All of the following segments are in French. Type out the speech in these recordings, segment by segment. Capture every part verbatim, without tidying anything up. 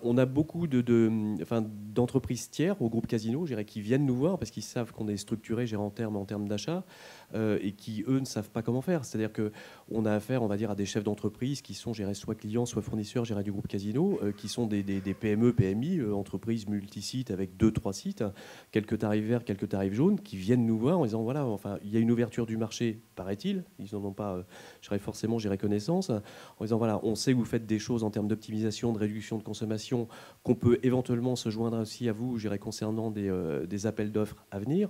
On a beaucoup de, de, enfin, d'entreprises tiers au groupe Casino, je dirais, qui viennent nous voir parce qu'ils savent qu'on est structuré, géré en termes, en termes d'achat, euh, et qui, eux, ne savent pas comment faire. C'est-à-dire qu'on a affaire, on va dire, à des chefs d'entreprise qui sont, je dirais, soit clients, soit fournisseurs, je dirais, du groupe Casino, euh, qui sont des, des- des P M E, P M I, euh, entreprises multisites avec deux, trois sites, quelques tarifs verts, quelques tarifs jaunes, qui viennent nous voir en disant, voilà, enfin, il y a une ouverture du marché, paraît-il, ils n'en ont pas, euh, je dirais, forcément, j'ai connaissance, en disant, voilà, on sait que vous faites des choses en termes d'optimisation, de réduction de consommation, qu'on peut éventuellement se joindre aussi à vous, je dirais, concernant des, euh, des appels d'offres à venir.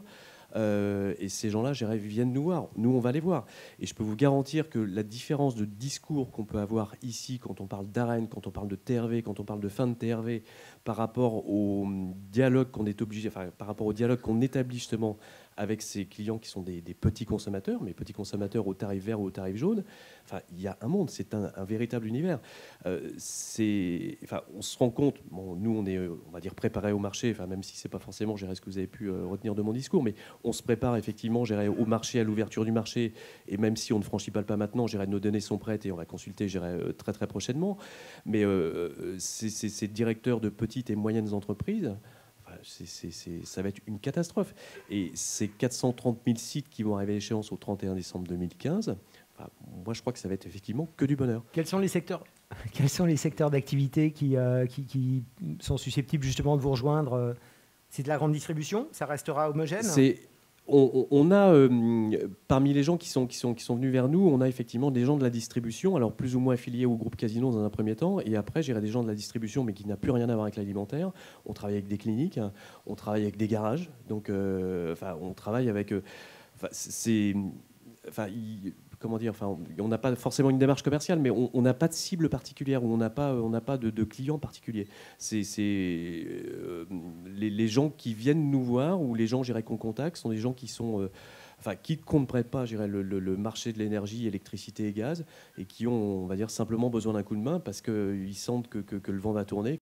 Euh, et ces gens-là, je dirais, viennent nous voir. Nous, on va les voir. Et je peux vous garantir que la différence de discours qu'on peut avoir ici, quand on parle d'arène, quand on parle de T R V, quand on parle de fin de T R V, par rapport au dialogue qu'on est obligé, enfin, par rapport au dialogue qu'on établit justement avec ces clients qui sont des, des petits consommateurs, mais petits consommateurs au tarif vert ou au tarif jaune, enfin, il y a un monde, c'est un, un véritable univers. Euh, c'est, enfin, on se rend compte, bon, nous on est, on va dire, préparés au marché, enfin, même si c'est pas forcément, je dirais, ce que vous avez pu euh, retenir de mon discours, mais on se prépare effectivement, je dirais, au marché, à l'ouverture du marché, et même si on ne franchit pas le pas maintenant, je dirais, nos données sont prêtes et on va consulter, je dirais, euh, très très prochainement. Mais euh, ces, ces, ces directeurs de petites et moyennes entreprises, enfin, c'est, c'est, c'est, ça va être une catastrophe. Et ces quatre cent trente mille sites qui vont arriver à l'échéance au trente et un décembre deux mille quinze, enfin, moi je crois que ça va être effectivement que du bonheur. Quels sont les secteurs, quels sont les secteurs d'activité qui, euh, qui, qui sont susceptibles justement de vous rejoindre euh, C'est de la grande distribution? Ça restera homogène? C'est, on, on a, euh, parmi les gens qui sont, qui, sont, qui sont venus vers nous, on a effectivement des gens de la distribution, alors plus ou moins affiliés au groupe Casino dans un premier temps, et après, j'irai des gens de la distribution, mais qui n'a plus rien à voir avec l'alimentaire. On travaille avec des cliniques, hein, on travaille avec des garages, donc euh, enfin, on travaille avec... euh, enfin, c'est... Enfin, il- comment dire, enfin, on n'a pas forcément une démarche commerciale, mais on on n'a pas de cible particulière, ou on n'a pas, on n'a pas de, de client particulier. C'est, c'est, euh, les, les gens qui viennent nous voir, ou les gens, j'irais, qu'on contacte, sont des gens qui sont, euh, enfin, qui ne comprennent pas, j'irais, le, le- le marché de l'énergie, électricité et gaz, et qui ont, on va dire, simplement besoin d'un coup de main parce qu'ils sentent que, que- que le vent va tourner.